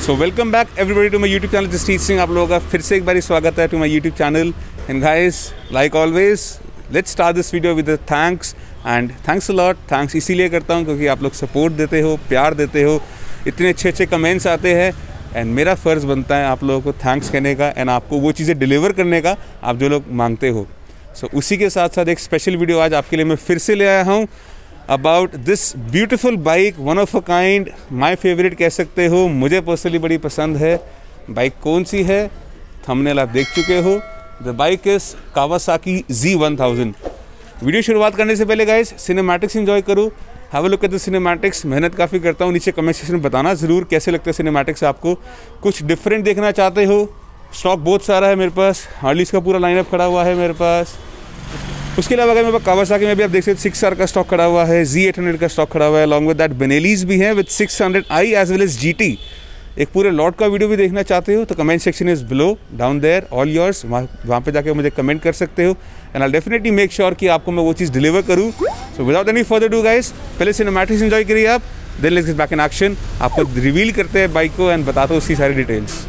So welcome back everybody to my YouTube channel Jasjeet Singh. आप लोगों का फिर से एक बार स्वागत है to my YouTube channel. And guys, like always, let's start this video with thanks and thanks a lot. Thanks इसीलिए करता हूँ क्योंकि आप लोग सपोर्ट देते हो, प्यार देते हो, इतने अच्छे अच्छे कमेंट्स आते हैं एंड मेरा फ़र्ज़ बनता है आप लोगों को थैंक्स कहने का एंड आपको वो चीज़ें डिलीवर करने का आप जो लोग मांगते हो। सो उसी के साथ साथ एक स्पेशल वीडियो आज आपके लिए मैं फिर से ले आया हूँ about this beautiful bike, one of a kind, my favourite कह सकते हो। मुझे पर्सनली बड़ी पसंद है। बाइक कौन सी है, थंबनेल आप देख चुके हो। The bike is Kawasaki Z1000। वीडियो शुरुआत करने से पहले गाइस सिनेमैटिक्स एंजॉय करूँ, have a look at the cinematics. मेहनत काफ़ी करता हूँ, नीचे कमेंट सेक्शन में बताना ज़रूर कैसे लगता है सिनेमैटिक्स आपको। कुछ डिफरेंट देखना चाहते हो, स्टॉक बहुत सारा है मेरे पास, हार्लीज का पूरा लाइनअप खड़ा हुआ है मेरे पास। उसके अलावा अगर मेरे पास कावासाकी में भी आप देख सकते 6R का स्टॉक खड़ा हुआ है, Z800 का स्टॉक खड़ा हुआ है, अलॉन्ग विद दैट बेनेलीज भी हैं with 600i as well as GT। एक पूरे लॉट का वीडियो भी देखना चाहते हो तो comment section is below down there, all yours. वहाँ पे जाके मुझे कमेंट कर सकते हो and I definitely make sure कि आपको मैं वो चीज़ डिलीवर करूँ। So without any further do guys, पहले सिनेमैटिक्स एंजॉय करिए आप, then let's get back in action. आपको रिवील करते हैं बाइक को एंड बताते हो उसकी सारी details.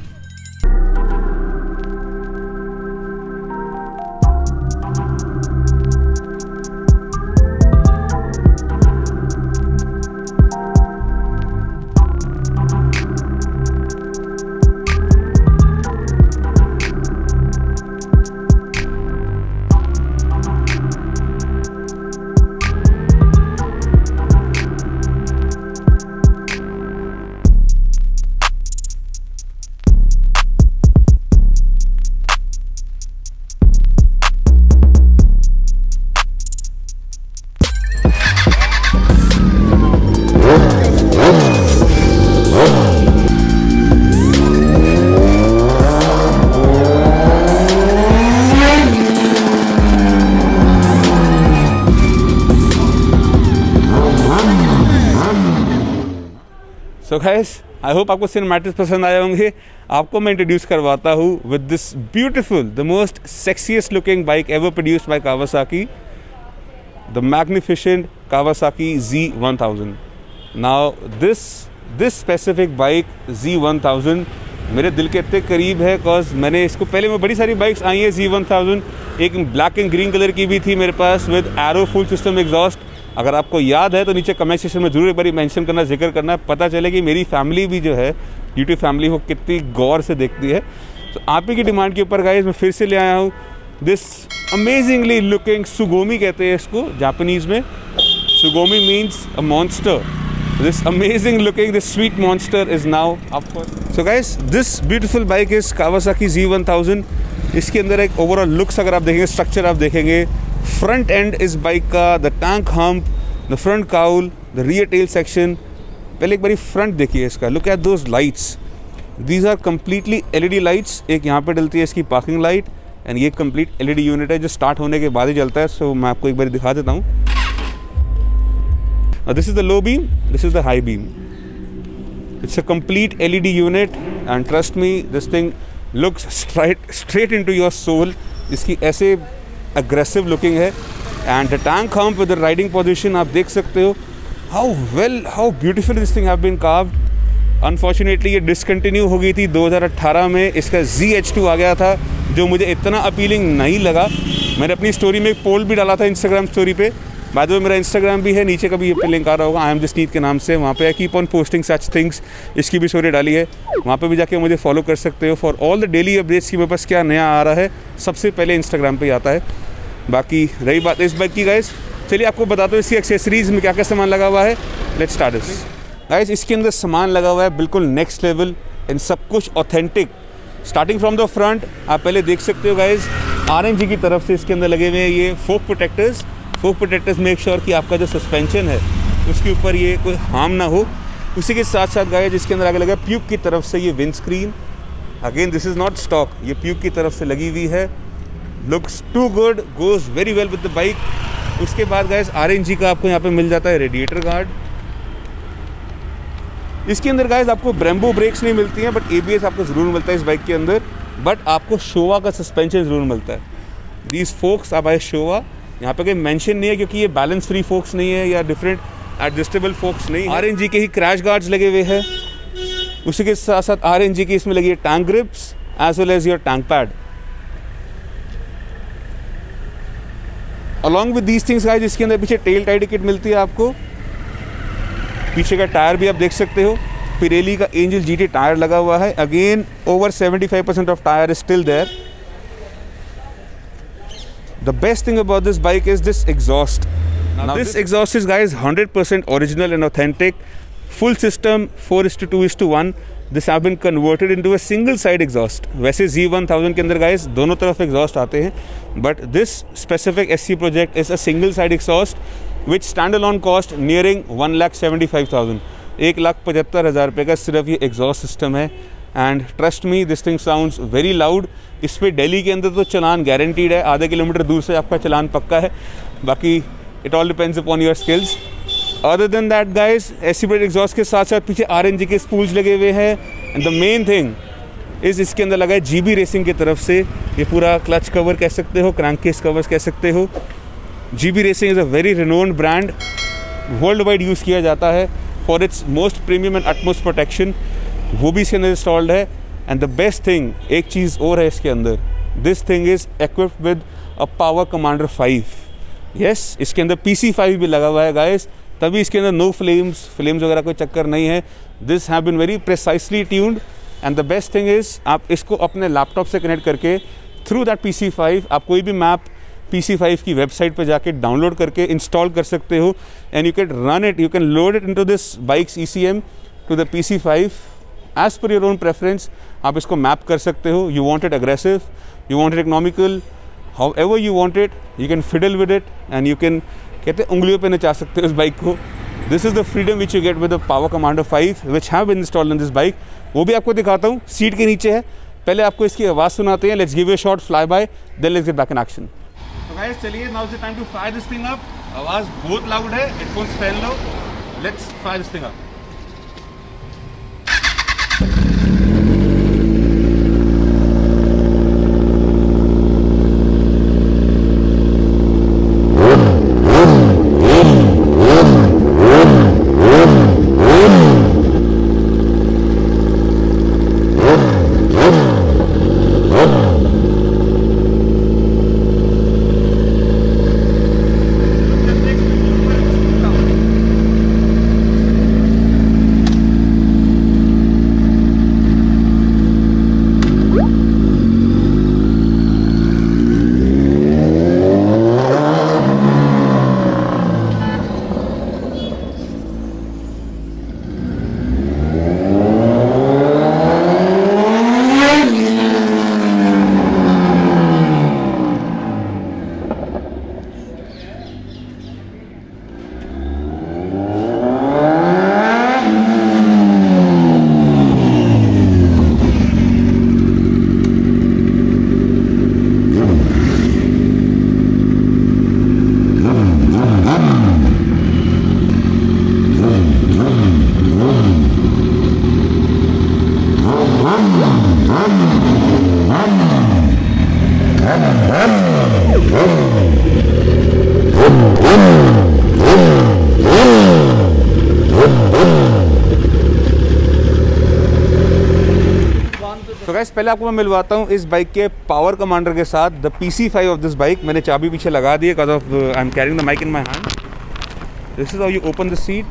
So guys, I hope आपको सिनेमैटिक्स पसंद आए होंगे। आपको मैं इंट्रोड्यूस करवाता हूँ with this beautiful, the most sexiest looking bike ever produced by Kawasaki, the magnificent Kawasaki Z1000। Now this specific bike Z1000 मेरे दिल के इतने करीब है बिकॉज मैंने इसको पहले में बड़ी सारी बाइक्स आई हैं Z1000। एक ब्लैक एंड ग्रीन कलर की भी थी मेरे पास with Arrow full system exhaust. अगर आपको याद है तो नीचे कमेंट सेक्शन में जरूर एक बार मेंशन करना, जिक्र करना, पता चले कि मेरी फैमिली भी जो है यूट्यूब फैमिली वो कितनी गौर से देखती है। तो आप ही की डिमांड के ऊपर गाइस मैं फिर से ले आया हूँ दिस अमेजिंगली लुकिंग सुगोमी, कहते हैं इसको जापानीज़ में। Sugomi means a monster. This amazing looking this sweet monster is now up for. So guys, this beautiful bike is Kawasaki Z1000। इसके अंदर एक ओवरऑल लुक्स अगर आप देखेंगे, स्ट्रक्चर आप देखेंगे, फ्रंट एंड इस बाइक का, the tank hump, the front cowl, the rear tail section. पहले एक बारी फ्रंट देखिए इसका, look at those lights, these are completely LED lights. एक यहाँ पे डलती है इसकी पार्किंग लाइट एंड ये कंप्लीट LED यूनिट है जो स्टार्ट होने के बाद ही जलता है। सो मैं आपको एक बार दिखा देता हूँ। This is the low beam, this is the high beam. It's a complete LED unit and trust me this thing looks straight into your soul. इसकी ऐसे अग्रेसिव लुकिंग है and the tank hump with the riding position आप देख सकते हो how beautiful this thing have been carved. Unfortunately ये discontinue हो गई थी 2018 में। इसका ZH2 आ गया था जो मुझे इतना अपीलिंग नहीं लगा। मैंने अपनी स्टोरी में एक पोल भी डाला था इंस्टाग्राम स्टोरी पे। बाय द वे मेरा इंस्टाग्राम भी है, नीचे कभी ये पे लिंक आ रहा होगा, आई एम जसजीत के नाम से। वहाँ पे I keep on posting such things. इसकी भी स्टोरी डाली है, वहाँ पे भी जाके मुझे फॉलो कर सकते हो for all the daily updates की मेरे पास क्या नया आ रहा है सबसे पहले इंस्टाग्राम पे ही आता है। बाकी रही बात इस बाइक की गाइस, चलिए आपको बताता हूँ इसकी एक्सेसरीज़ में क्या क्या सामान लगा हुआ है। Let's start this guys. इसके अंदर सामान लगा हुआ है बिल्कुल नेक्स्ट लेवल एंड सब कुछ authentic. Starting from the front आप पहले देख सकते हो गाइस, RNG की तरफ से इसके अंदर लगे हुए हैं ये fork protectors. Fork protectors make sure कि आपका जो सस्पेंशन है उसके ऊपर ये कोई हार्म ना हो। उसी के साथ साथ गाइस जिसके अंदर आगे लगा प्यूक की तरफ से ये wind screen, again this is not stock, ये प्यूक की तरफ से लगी हुई है। Looks too good, goes very well with the bike. उसके बाद गाइस RNG का आपको यहाँ पे मिल जाता है रेडिएटर गार्ड। इसके अंदर गाइस आपको ब्रेम्बो ब्रेक्स नहीं मिलती हैं बट ABS आपको ज़रूर मिलता है इस बाइक के अंदर। बट आपको शोवा का सस्पेंशन ज़रूर मिलता है। These forks are by Showa. यहाँ पे कोई मेंशन नहीं है क्योंकि ये बैलेंस फ्री फोक्स नहीं है या डिफरेंट एडजस्टेबल फोक्स नहीं है। RNG के ही क्रैश गार्ड्स लगे हुए हैं। उसी के साथ साथ RNG की इसमें लगी है tank grips as well as your tank pad. Along with these things guys, इसके अंदर पीछे टेल टाइड किट मिलती है आपको। पीछे का टायर भी आप देख सकते हो, पिरेली का एंजल GT टायर लगा हुआ है। Again over 75% of tyre is still there. The best thing about this bike is this exhaust. Now this exhaust is guys 100% original and authentic. Full system 4:2:1. This have been converted into a single side exhaust. वैसे Z1000 के अंदर guys दोनों तरफ exhaust आते हैं, but this specific SC project is a single side exhaust which standalone cost nearing 1,75,000. 1,75,000 रुपये का सिर्फ ये exhaust system है। And trust me this thing sounds very loud. इस पर दिल्ली के अंदर तो चलान गारंटीड है, आधे किलोमीटर दूर से आपका चलान पक्का है। बाकी it all depends upon your skills. Other than that guys, SC ब्रेड एग्जॉस्ट के साथ साथ पीछे RNG के स्पूल्स लगे हुए हैं। एंड द मेन थिंग इस इसके अंदर लगा है GB रेसिंग की तरफ से ये पूरा क्लच कवर कह सकते हो, क्रैंककेस कवर्स कह सकते हो। GB racing is a very renowned brand, worldwide use किया जाता है for its most premium and utmost protection, वो भी इसके अंदर इंस्टॉल्ड है। एंड द बेस्ट थिंग, एक चीज़ और है इसके अंदर, this thing is equipped with a power commander 5। Yes, इसके अंदर PC5 भी लगा हुआ है गाइस, तभी इसके अंदर नो फ्लेम्स वगैरह कोई चक्कर नहीं है। This have been very precisely tuned. And the best thing is आप इसको अपने लैपटॉप से कनेक्ट करके थ्रू दैट PC5 आप कोई भी मैप PC5 की वेबसाइट पर जाके डाउनलोड करके इंस्टॉल कर सकते हो। And you can run it, you can load it into this bikes ECM to the PC5 as per your own preference. आप इसको मैप कर सकते हो, you want it aggressive, you want it economical, however you want it, you can fiddle with it and you can, कहते हैं उंगलियों पे नचा सकते हो इस बाइक को। This is the freedom which you get with the Power Commander 5 which have been installed in this bike। वो भी आपको दिखाता हूँ, सीट के नीचे है। पहले आपको इसकी आवाज़ सुनाते हैं। Let's give you a short flyby, then let's get back in action। तो guys चलिए, now is the time to fire this thing up। आवाज़ बहुत लाउड है, headphones पहन लो। Let's fire this thing up। तो गाइस पहले आपको मैं मिलवाता हूँ इस बाइक के पावर कमांडर के साथ, the PC5 of this bike. मैंने चाबी पीछे लगा दी है because of I am carrying the mic in my hand. This is how you open the seat.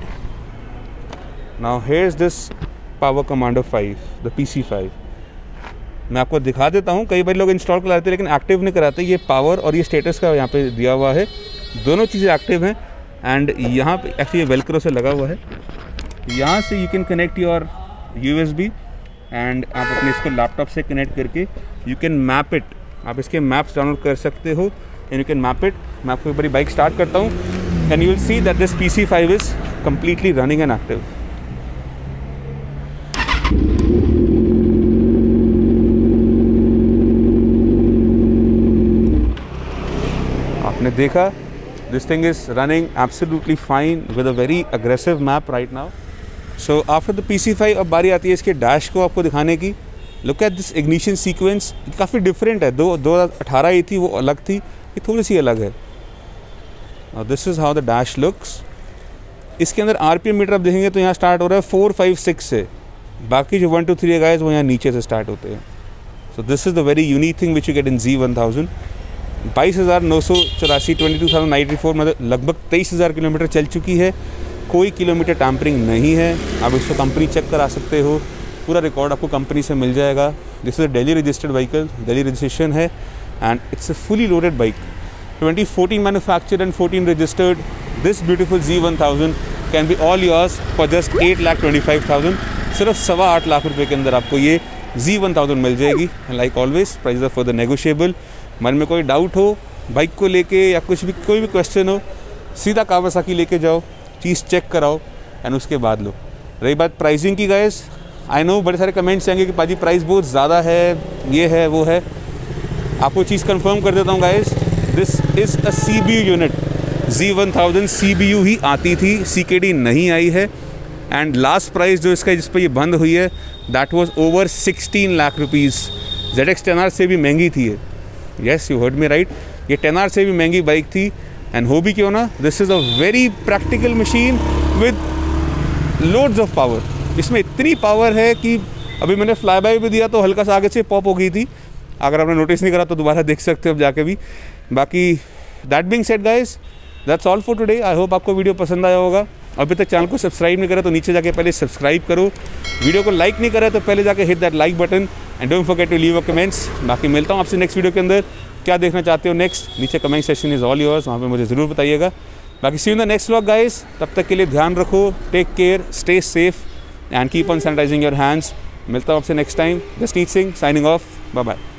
Now here is this power commander 5, the PC5। मैं आपको दिखा देता हूँ, कई बार लोग इंस्टॉल कराते हैं लेकिन एक्टिव नहीं कराते। ये पावर और ये स्टेटस का यहाँ पे दिया हुआ है, दोनों चीज़ें एक्टिव हैं। एंड यहाँ पे एक्चुअली वेलक्रो से लगा हुआ है, यहाँ से you can connect your USB and आप अपने इसको लैपटॉप से कनेक्ट करके यू कैन मैप इट। आप इसके मैप्स डाउनलोड कर सकते हो and you can map it. मैं आपको एक बारी बाइक स्टार्ट करता हूँ and you will see that this PC5 is completely running and active. आपने देखा, this thing is running absolutely fine with a very aggressive map right now. So after the PC5 अब बारी आती है इसके dash को आपको दिखाने की। Look at this ignition sequence, काफ़ी डिफरेंट है। 2018 ही थी, वो अलग थी, ये थोड़ी सी अलग है। This is how the dash looks. इसके अंदर RPM मीटर आप देखेंगे तो यहाँ स्टार्ट हो रहा है 456 से। बाकी जो 1 2 3 है गाइस वो यहाँ नीचे से स्टार्ट होते हैं। So this is the very unique thing which you get in Z1000। 22,984 22,094 मतलब लगभग 23,000 किलोमीटर चल चुकी है। कोई किलोमीटर टैम्परिंग नहीं है। आप इसको कंपनी चेक करा सकते हो, पूरा रिकॉर्ड आपको कंपनी से मिल जाएगा। This is a Delhi registered vehicle, Delhi registration है and it's a fully loaded bike. 2014 manufactured and 14 registered. This beautiful Z1000 can be all yours for just 8,25,000। सिर्फ 8.25 लाख रुपये के अंदर आपको ये Z1000 मिल जाएगी। Like always price for the negotiable. मन में कोई डाउट हो बाइक को लेके या कुछ भी कोई भी क्वेश्चन हो, सीधा कावासाकी लेके जाओ, चीज़ चेक कराओ एंड उसके बाद लो। रही बात प्राइसिंग की गाइस, आई नो बड़े सारे कमेंट्स आएंगे कि पाजी प्राइस बहुत ज़्यादा है, ये है वो है। आपको चीज़ कंफर्म कर देता हूँ guys, this is a CBU unit. Z1000 CBU ही आती थी, CKD नहीं आई है। एंड लास्ट प्राइस जो इसका जिस पर ये बंद हुई है that was over 16 lakh rupees. ZX 10R से भी महंगी थी ये। Yes, you heard me right, ये 10R से भी महंगी बाइक थी। एंड हो भी क्यों ना, this is a very practical machine with loads of power. इसमें इतनी पावर है कि अभी मैंने फ्लाई बाय भी दिया तो हल्का सा आगे से पॉप हो गई थी। अगर आपने नोटिस नहीं करा तो दोबारा देख सकते हो अब जाके भी। बाकी that being said guys, that's all for today. I hope आपको वीडियो पसंद आया होगा। अभी तक चैनल को सब्सक्राइब नहीं करा तो नीचे जाके पहले सब्सक्राइब करो। वीडियो को लाइक नहीं करा तो पहले जाके hit that like button and don't forget to leave a comments. बाकी मिलता हूँ आपसे नेक्स्ट वीडियो के अंदर। क्या देखना चाहते हो नेक्स्ट, नीचे comment section is all yours, वहाँ पे मुझे ज़रूर बताइएगा। बाकी see you in the next vlog guys. तब तक के लिए ध्यान रखो, take care, stay safe and keep on sanitising your hands. मिलता हूँ आपसे next time. Jasneet Singh signing off, bye bye.